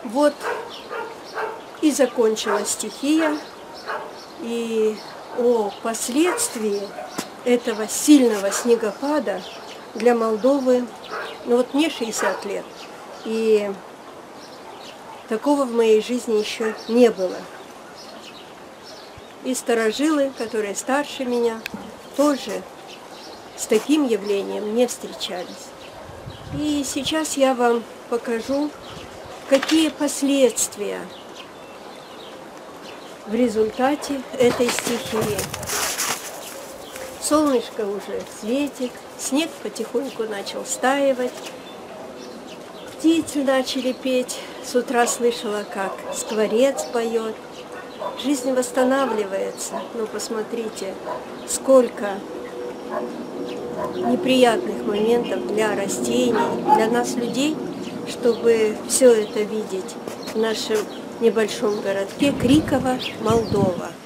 Вот и закончилась стихия, и о последствии этого сильного снегопада для Молдовы, ну вот мне 60 лет, и такого в моей жизни еще не было. И старожилы, которые старше меня, тоже с таким явлением не встречались. И сейчас я вам покажу, какие последствия в результате этой стихии. Солнышко уже светит, снег потихоньку начал стаивать, птицы начали петь. С утра слышала, как скворец поет. Жизнь восстанавливается. Но посмотрите, сколько неприятных моментов для растений, для нас, людей, чтобы все это видеть в нашем небольшом городке Криково, Молдова.